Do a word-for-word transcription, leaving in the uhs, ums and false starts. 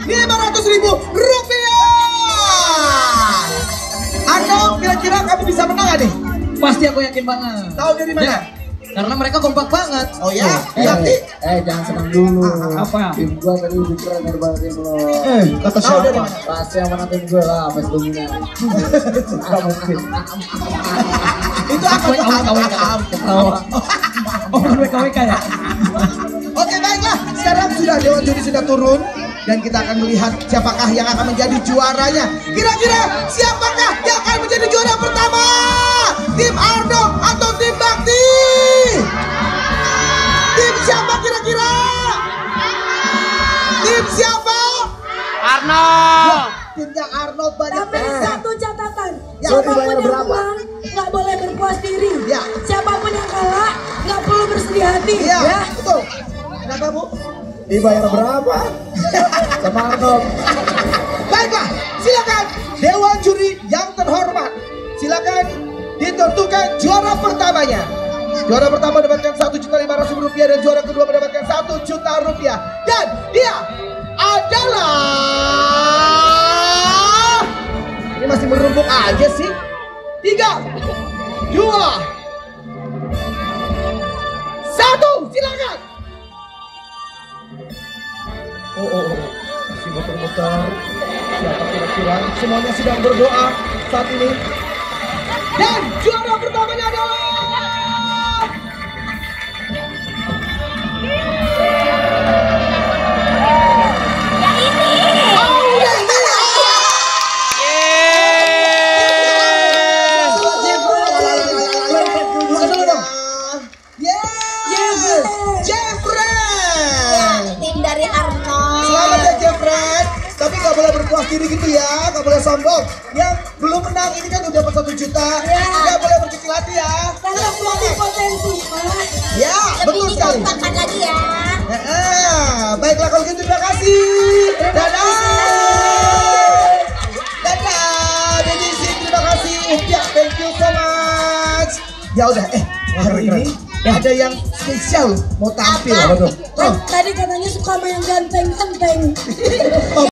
lima ratus ribu rupiah. Arno, kira-kira kamu bisa menang gak nih? Pasti aku yakin banget. Tahu dari mana? Ya, karena mereka kompak banget. Oh ya, Eh, berarti eh, jangan senang dulu. Apa? Tim gua tadi lebih keren daripada tim lo. eh, kata Tahu dari siapa? mana? Pasti yang menang tim gua lah, pas dominan. Nggak mungkin. Itu apa tuh? Awak, awak, awak. Oh, W K W K ya? Oke, baiklah. Sekarang sudah Dewan Juri sudah turun dan kita akan melihat siapakah yang akan menjadi juaranya. Kira-kira siapakah yang akan menjadi juara pertama? Tim Arno atau tim Bakti? Tim siapa kira-kira? Tim siapa? Arno. Timnya Arnold banyak. Tapi satu catatan, Ya, siapapun dibayar yang berapa? menang nggak boleh berpuas diri. Ya. Siapapun yang kalah nggak perlu bersedih hati. Iya, Ya. betul. Kenapa, Bu? Dibayar berapa? Sama Arnold. Baiklah, silakan Dewan Juri yang terhormat. Silakan ditentukan juara pertamanya. Juara pertama mendapatkan satu juta lima ratus ribu rupiah dan juara kedua mendapatkan satu juta rupiah. Dan dia adalah... Ini masih merumpuk aja sih. Tiga, dua, satu, silakan. Oh, oh, oh. Masih muter-muter. Siapa kira-kira? Semuanya sedang berdoa saat ini. Dan juara pertamanya adalah... Oh, ya ini. Bukan dulu dong. Yes, Jeffrey. Tim dari Arno. Selamat ya Jeffrey. Tapi nggak boleh berpuas diri gitu ya, nggak boleh sombong. Yang belum menang ini kan udah dapat satu juta. Ya. Nggak boleh berkecil hati ya. Karena pelatih potensi, Pak. Ya, betul sekali. Dikompakkan lagi ya. Ah, baiklah kalau gitu terima kasih. Dadah. Dadah, Denisi, terima kasih. Ya, thank you so much. Ya udah, eh hari ini ada yang spesial mau tampil. Apa? Oh. Tadi katanya suka main ganteng-ganteng.